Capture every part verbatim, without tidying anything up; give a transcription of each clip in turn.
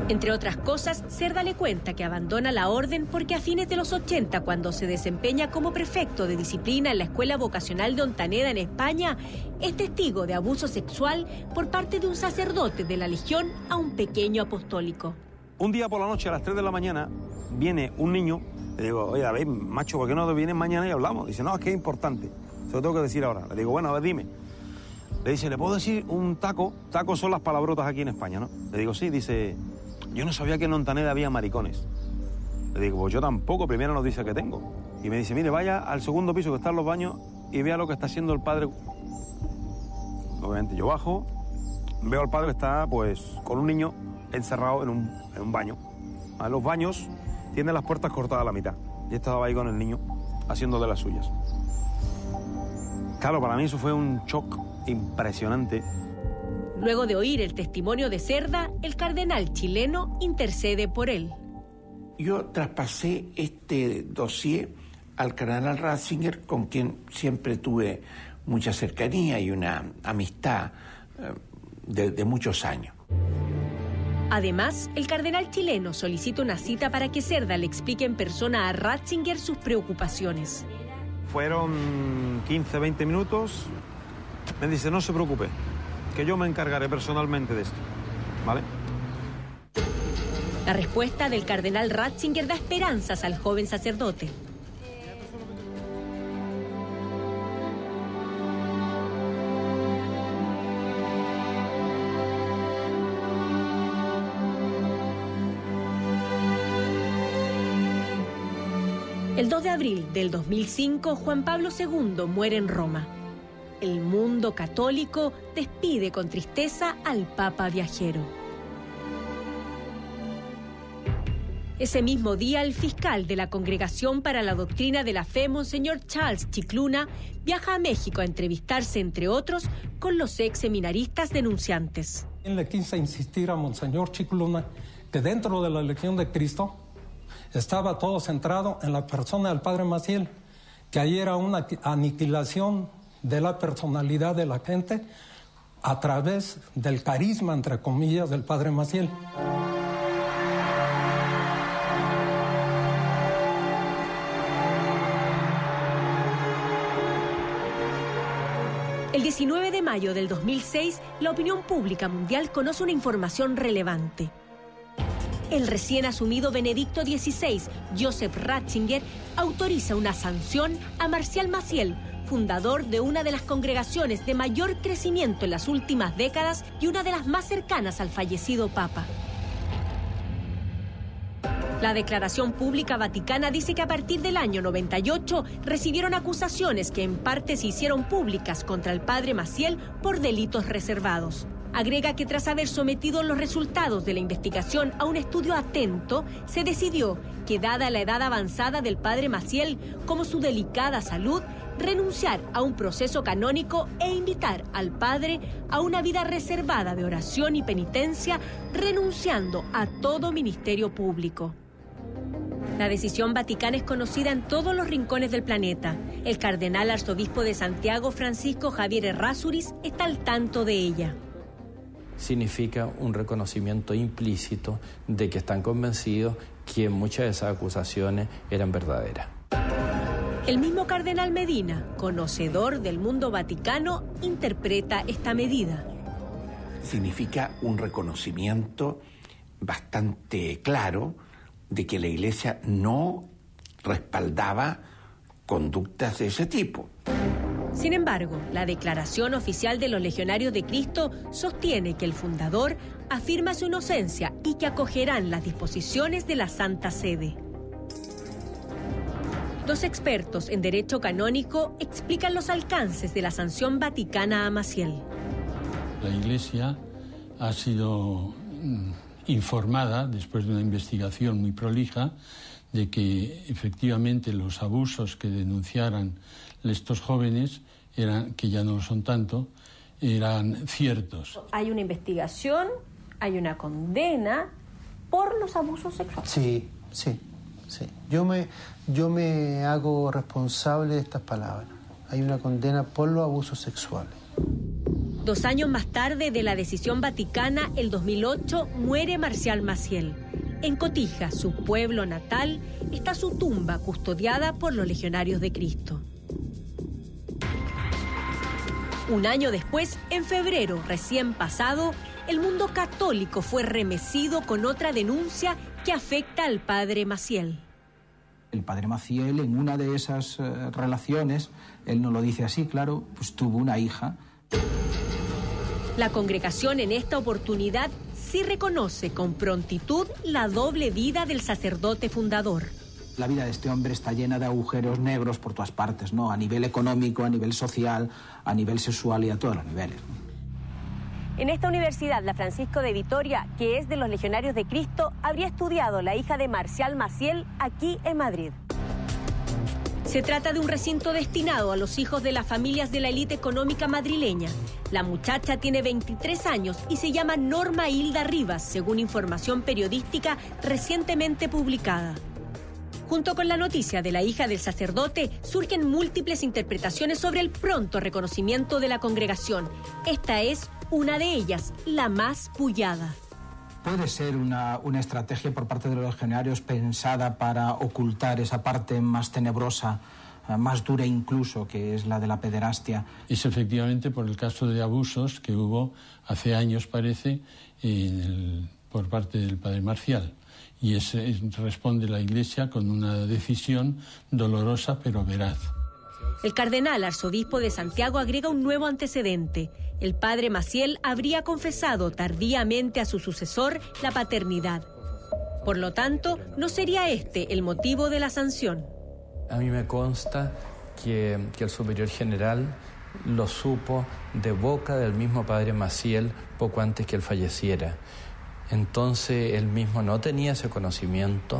Entre otras cosas, Cerda le cuenta que abandona la orden porque a fines de los ochenta, cuando se desempeña como prefecto de disciplina en la Escuela Vocacional de Ontaneda en España, es testigo de abuso sexual por parte de un sacerdote de la Legión a un pequeño apostólico. Un día por la noche, a las tres de la mañana, viene un niño, le digo, oye, a ver, macho, ¿por qué no vienes mañana y hablamos? Dice, no, es que es importante, se lo tengo que decir ahora. Le digo, bueno, a ver, dime. Le dice, ¿le puedo decir un taco? Tacos son las palabrotas aquí en España, ¿no? Le digo, sí, dice... Yo no sabía que en Ontaneda había maricones. Le digo, pues yo tampoco, primera noticia que tengo. Y me dice, mire, vaya al segundo piso que están los baños y vea lo que está haciendo el padre. Obviamente yo bajo, veo al padre que está, pues, con un niño encerrado en un, en un baño. A los baños tienen las puertas cortadas a la mitad. Y estaba ahí con el niño, haciendo de las suyas. Claro, para mí eso fue un shock impresionante. Luego de oír el testimonio de Cerda, el cardenal chileno intercede por él. Yo traspasé este dossier al cardenal Ratzinger, con quien siempre tuve mucha cercanía y una amistad de, de muchos años. Además, el cardenal chileno solicita una cita para que Cerda le explique en persona a Ratzinger sus preocupaciones. Fueron quince, veinte minutos. Me dice, no se preocupe, que yo me encargaré personalmente de esto, ¿vale? La respuesta del cardenal Ratzinger da esperanzas al joven sacerdote. El dos de abril del dos mil cinco, Juan Pablo segundo muere en Roma. El mundo católico despide con tristeza al Papa viajero. Ese mismo día, el fiscal de la Congregación para la Doctrina de la Fe, Monseñor Charles Chicluna, viaja a México a entrevistarse, entre otros, con los ex seminaristas denunciantes. Le quise insistir a Monseñor Chicluna que dentro de la Legión de Cristo estaba todo centrado en la persona del Padre Maciel, que ahí era una aniquilación de la personalidad de la gente a través del carisma, entre comillas, del Padre Maciel. El diecinueve de mayo del dos mil seis, la opinión pública mundial conoce una información relevante. El recién asumido Benedicto dieciséis, Joseph Ratzinger, autoriza una sanción a Marcial Maciel, fundador de una de las congregaciones de mayor crecimiento en las últimas décadas y una de las más cercanas al fallecido Papa. La declaración pública vaticana dice que a partir del año noventa y ocho recibieron acusaciones que en parte se hicieron públicas contra el padre Maciel por delitos reservados. Agrega que tras haber sometido los resultados de la investigación a un estudio atento, se decidió que, dada la edad avanzada del padre Maciel, como su delicada salud, renunciar a un proceso canónico e invitar al padre a una vida reservada de oración y penitencia, renunciando a todo ministerio público. La decisión vaticana es conocida en todos los rincones del planeta. El cardenal arzobispo de Santiago, Francisco Javier Errázuriz, está al tanto de ella. Significa un reconocimiento implícito de que están convencidos que muchas de esas acusaciones eran verdaderas. El mismo cardenal Medina, conocedor del mundo vaticano, interpreta esta medida. Significa un reconocimiento bastante claro de que la Iglesia no respaldaba conductas de ese tipo. Sin embargo, la declaración oficial de los Legionarios de Cristo sostiene que el fundador afirma su inocencia y que acogerán las disposiciones de la Santa Sede. Dos expertos en derecho canónico explican los alcances de la sanción vaticana a Maciel. La Iglesia ha sido informada, después de una investigación muy prolija, de que efectivamente los abusos que denunciaran estos jóvenes, eran, que ya no lo son tanto, eran ciertos. Hay una investigación, hay una condena por los abusos sexuales. Sí, sí, sí. Yo me, yo me hago responsable de estas palabras. Hay una condena por los abusos sexuales. Dos años más tarde de la decisión vaticana, el dos mil ocho, muere Marcial Maciel. En Cotija, su pueblo natal, está su tumba custodiada por los Legionarios de Cristo. Un año después, en febrero recién pasado, el mundo católico fue remecido con otra denuncia que afecta al padre Maciel. El padre Maciel, en una de esas eh, relaciones, él no lo dice así, claro, pues tuvo una hija. La congregación en esta oportunidad sí reconoce con prontitud la doble vida del sacerdote fundador. La vida de este hombre está llena de agujeros negros por todas partes, ¿no? A nivel económico, a nivel social, a nivel sexual y a todos los niveles, ¿no? En esta universidad, la Francisco de Vitoria, que es de los Legionarios de Cristo, habría estudiado la hija de Marcial Maciel aquí en Madrid. Se trata de un recinto destinado a los hijos de las familias de la élite económica madrileña. La muchacha tiene veintitrés años y se llama Norma Hilda Rivas, según información periodística recientemente publicada. Junto con la noticia de la hija del sacerdote, surgen múltiples interpretaciones sobre el pronto reconocimiento de la congregación. Esta es una de ellas, la más pullada. Puede ser una, una estrategia por parte de los legionarios pensada para ocultar esa parte más tenebrosa, más dura incluso, que es la de la pederastia. Es efectivamente por el caso de abusos que hubo hace años, parece, en el, por parte del padre Marcial. Y es, es, responde la Iglesia con una decisión dolorosa pero veraz. El cardenal arzobispo de Santiago agrega un nuevo antecedente. El padre Maciel habría confesado tardíamente a su sucesor la paternidad. Por lo tanto, no sería este el motivo de la sanción. A mí me consta que, que el superior general lo supo de boca del mismo padre Maciel poco antes que él falleciera. Entonces él mismo no tenía ese conocimiento.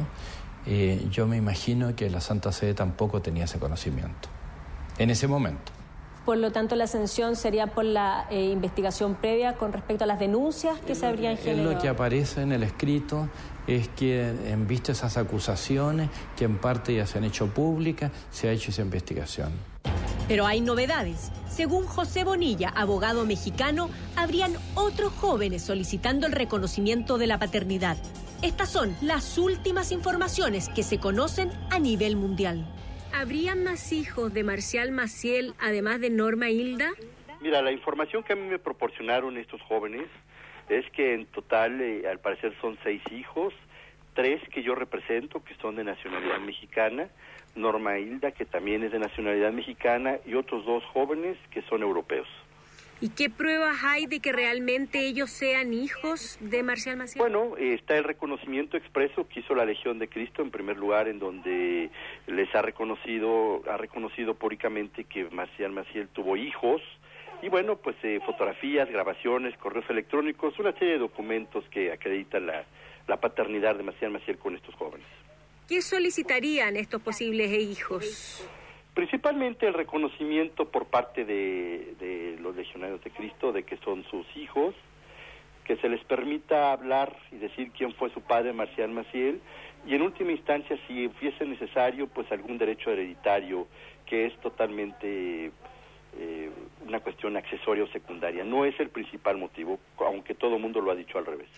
Eh, yo me imagino que la Santa Sede tampoco tenía ese conocimiento en ese momento. Por lo tanto, la sanción sería por la eh, investigación previa con respecto a las denuncias que se habrían generado. Lo que aparece en el escrito es que, en vista de esas acusaciones, que en parte ya se han hecho públicas, se ha hecho esa investigación. Pero hay novedades. Según José Bonilla, abogado mexicano, habrían otros jóvenes solicitando el reconocimiento de la paternidad. Estas son las últimas informaciones que se conocen a nivel mundial. ¿Habrían más hijos de Marcial Maciel, además de Norma Hilda? Mira, la información que a mí me proporcionaron estos jóvenes es que en total, eh, al parecer, son seis hijos, tres que yo represento, que son de nacionalidad mexicana, Norma Hilda, que también es de nacionalidad mexicana, y otros dos jóvenes que son europeos. ¿Y qué pruebas hay de que realmente ellos sean hijos de Marcial Maciel? Bueno, eh, está el reconocimiento expreso que hizo la Legión de Cristo, en primer lugar, en donde les ha reconocido, ha reconocido públicamente que Marcial Maciel tuvo hijos, y bueno, pues eh, fotografías, grabaciones, correos electrónicos, una serie de documentos que acreditan la, la paternidad de Marcial Maciel con estos jóvenes. ¿Qué solicitarían estos posibles hijos? Principalmente el reconocimiento por parte de, de los Legionarios de Cristo de que son sus hijos, que se les permita hablar y decir quién fue su padre Marcial Maciel, y en última instancia, si fuese necesario, pues algún derecho hereditario, que es totalmente eh, una cuestión accesoria o secundaria. No es el principal motivo, aunque todo el mundo lo ha dicho al revés.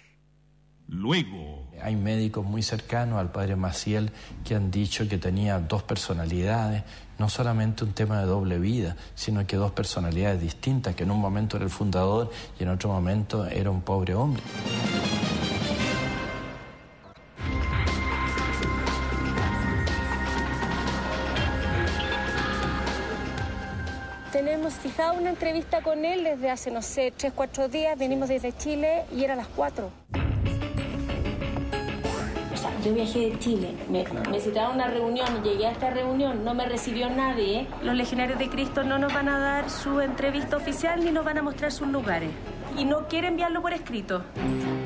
Luego, hay médicos muy cercanos al padre Maciel que han dicho que tenía dos personalidades, no solamente un tema de doble vida, sino que dos personalidades distintas, que en un momento era el fundador y en otro momento era un pobre hombre. Tenemos fijado una entrevista con él desde hace, no sé, tres, cuatro días. Venimos desde Chile y era a las cuatro. Yo viajé de Chile, me, me citaron a una reunión, llegué a esta reunión, no me recibió nadie. Los Legionarios de Cristo no nos van a dar su entrevista oficial ni nos van a mostrar sus lugares. Y no quieren enviarlo por escrito.